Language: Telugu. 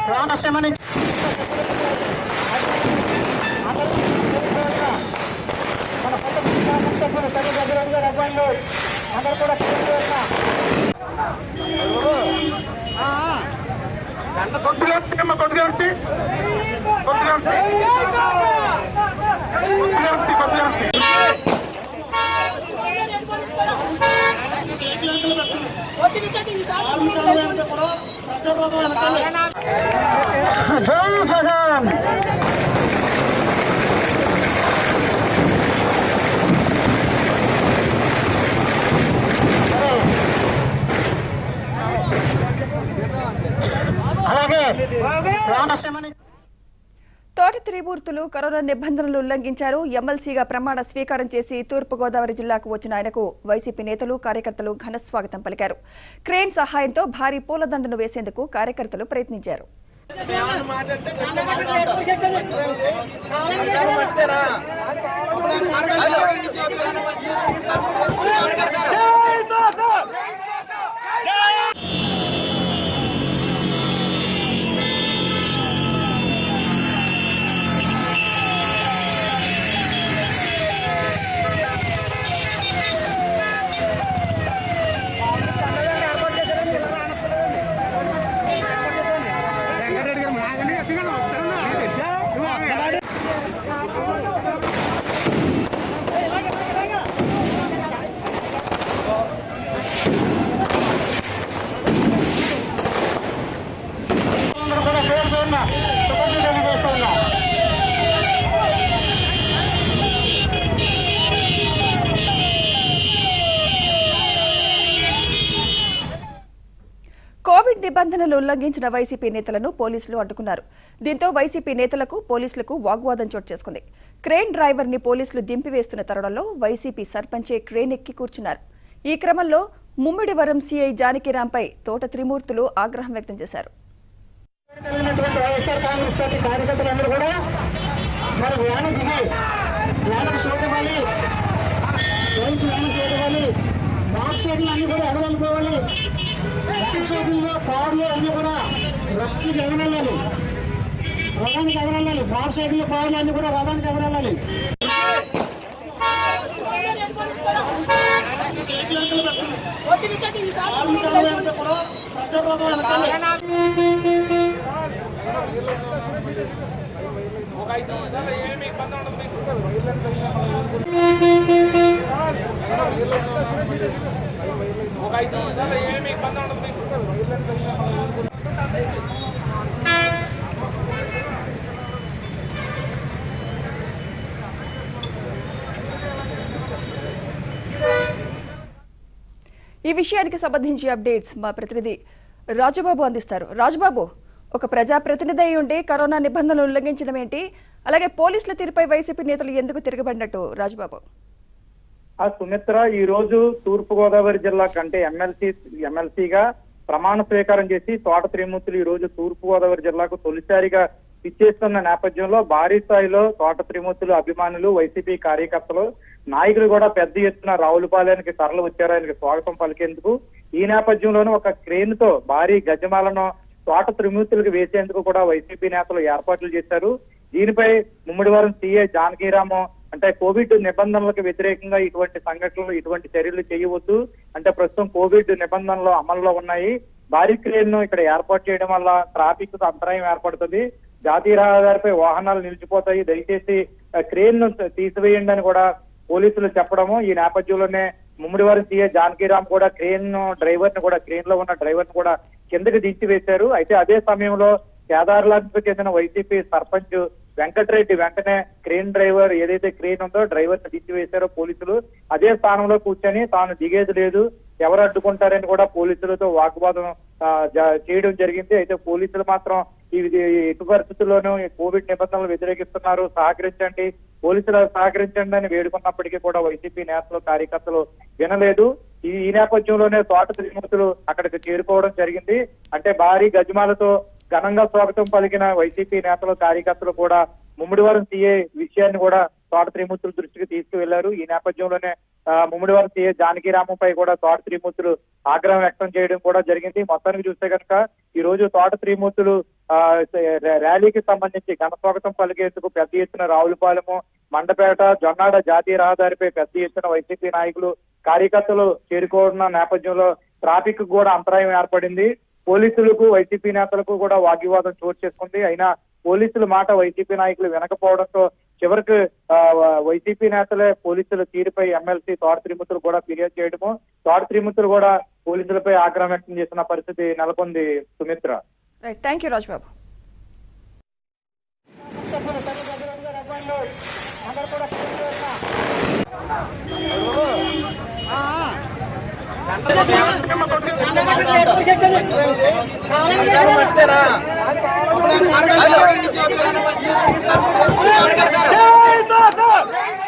రామశ్రమ నుంచి మన కొత్త శాసనసభ్యులు సరి దగ్గర అబ్బాయిలు అందరూ కూడా జై జగన్ అలాగే తోట త్రిమూర్తులు కరోనా నిబంధనలు ఉల్లంఘించారు. ఎమ్మెల్సీగా ప్రమాణ స్వీకారం చేసి తూర్పుగోదావరి జిల్లాకు వచ్చిన ఆయనకు వైసీపీ నేతలు కార్యకర్తలు ఘన స్వాగతం పలికారు. క్రేన్ సహాయంతో భారీ పూలదండను వేసేందుకు కార్యకర్తలు ప్రయత్నించారు. కోవిడ్ నిబంధనలు ఉల్లంఘించిన వైసీపీ నేతలను పోలీసులు అడ్డుకున్నారు. దీంతో వైసీపీ నేతలకు పోలీసులకు వాగ్వాదం చోటు చేసుకుంది. క్రేన్ డ్రైవర్ ని పోలీసులు దింపివేస్తున్న తరుణంలో వైసీపీ సర్పంచే క్రేన్ ఎక్కి కూర్చున్నారు. ఈ క్రమంలో ముమ్మిడివరం సీఐ జానకిరాంపై తోట త్రిమూర్తులు ఆగ్రహం వ్యక్తం చేశారు. కార్లు అన్ని కూడా రథానికి ఎగరాలి, రథానికి ఎగరాలి. మోటార్ సైకిల్ కార్లు అన్ని కూడా రథానికి ఎగరాలి. ఈ విషయానికి సంబంధించి అప్డేట్స్ మా ప్రతినిధి రాజబాబు అందిస్తారు. రాజబాబు, ఒక ప్రజాప్రతినిధి అయి ఉండి కరోనా నిబంధనలు ఉల్లంఘించడం ఏంటి? అలాగే పోలీసుల తీరుపై వైసీపీ నేతలు ఎందుకు తిరగబడినట్టు రాజబాబు? సుమిత్ర, ఈ రోజు తూర్పుగోదావరి జిల్లా కంటే ఎమ్మెల్సీగా ప్రమాణ స్వీకారం చేసి తోట త్రిమూర్తులు ఈ రోజు తూర్పుగోదావరి జిల్లాకు తొలిసారిగా ఇచ్చేస్తున్న నేపథ్యంలో భారీ స్థాయిలో తోట త్రిమూర్తులు అభిమానులు, వైసీపీ కార్యకర్తలు, నాయకులు కూడా పెద్ద ఎత్తున రావులపాలెనికి తరలి వచ్చారు ఆయనకి స్వాగతం పలికేందుకు. ఈ నేపథ్యంలోనూ ఒక క్రేన్ తో భారీ గజమాలను తోట త్రిమూర్తులకు వేసేందుకు కూడా వైసీపీ నేతలు ఏర్పాట్లు చేశారు. దీనిపై ముమ్మిడివరం సీఐ జానకిరాము అంటే కోవిడ్ నిబంధనలకు వ్యతిరేకంగా ఇటువంటి సంఘటనలు, ఇటువంటి చర్యలు చేయవద్దు, అంటే ప్రస్తుతం కోవిడ్ నిబంధనలు అమల్లో ఉన్నాయి, భారీ క్రేన్ ను ఇక్కడ ఏర్పాటు చేయడం వల్ల ట్రాఫిక్ అంతరాయం ఏర్పడుతుంది, జాతీయ రహదారిపై వాహనాలు నిలిచిపోతాయి, దయచేసి క్రేన్ ను తీసివేయండి అని కూడా పోలీసులు చెప్పడము. ఈ నేపథ్యంలోనే ముమ్మిడివారం సీఐ జానకిరామ్ కూడా క్రేన్ డ్రైవర్ ని కూడా, క్రేన్ లో ఉన్న డ్రైవర్ ని కూడా కిందకి దించి వేశారు. అయితే అదే సమయంలో కేదార్లాకు చెందిన వైసీపీ సర్పంచ్ వెంకటరెడ్డి వెంటనే క్రేన్ డ్రైవర్ ఏదైతే క్రేన్ ఉందో డ్రైవర్ ని దించి వేశారో పోలీసులు అదే స్థానంలో కూర్చొని తాను దిగేది లేదు, ఎవరు అడ్డుకుంటారని కూడా పోలీసులతో వాగ్వాదం చేయడం జరిగింది. అయితే పోలీసులు మాత్రం ఎటు పరిస్థితుల్లోనూ కోవిడ్ నిబంధనలు వ్యతిరేకిస్తున్నారు, సహకరించండి, పోలీసులు సహకరించండి అని వేడుకున్నప్పటికీ కూడా వైసీపీ నేతలు, కార్యకర్తలు వినలేదు. ఈ నేపథ్యంలోనే తోట త్రిమూర్తులు అక్కడికి చేరుకోవడం జరిగింది. అంటే భారీ గజమాలతో ఘనంగా స్వాగతం పలికిన వైసీపీ నేతలు, కార్యకర్తలు కూడా ముమ్మిడివారం సీఏ విషయాన్ని కూడా తోట త్రిమూర్తుల దృష్టికి తీసుకువెళ్లారు. ఈ నేపథ్యంలోనే ముమ్మిడివారం సీఏ జానకిరాముపై కూడా తోట త్రిమూర్తులు ఆగ్రహం వ్యక్తం చేయడం కూడా జరిగింది. మొత్తానికి చూస్తే కనుక ఈ రోజు తోట త్రిమూర్తులు ర్యాలీకి సంబంధించి ఘనస్వాగతం పలికేందుకు పెద్ద ఎత్తున రావులపాలెము, మండపేట, జొన్నాడ జాతీయ రహదారిపై పెద్ద ఎత్తున వైసీపీ నాయకులు, కార్యకర్తలు చేరుకోవడం నేపథ్యంలో ట్రాఫిక్ కూడా అంతరాయం ఏర్పడింది. పోలీసులకు వైసీపీ నేతలకు కూడా వాగ్వివాదం చోటు చేసుకుంది. అయినా పోలీసుల మాట వైసీపీ నాయకులు వినకపోవడంతో చివరికి వైసీపీ నేతలే పోలీసుల తీరుపై ఎమ్మెల్సీ తోట త్రిమూర్తులు కూడా ఫిర్యాదు చేయడము, తోట త్రిమూర్తులు కూడా పోలీసులపై ఆగ్రహం వ్యక్తం చేసిన పరిస్థితి నెలకొంది. Sumitra. Thank you Rajbabu. Jai Thota!